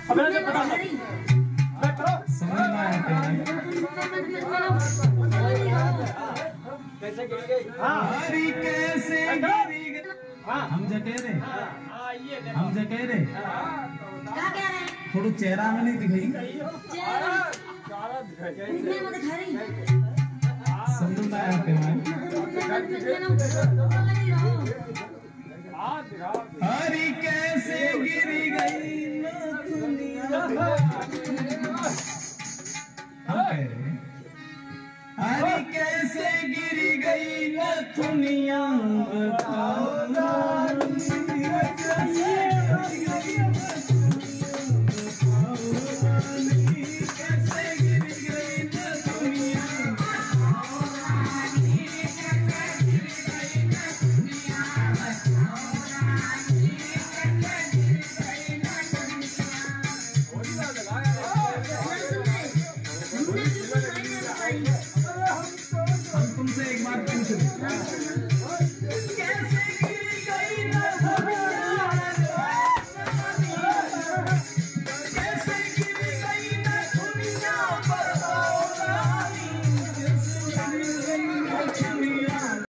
कैसे गिर गई? हरी कैसे गिरी गई? हम जो कह रहे थोड़ा चेहरा में नहीं दिखाई समझना है पे हरी कैसे गिरी गई हम कह रहे हरी कैसे गिरी गई न दुनिया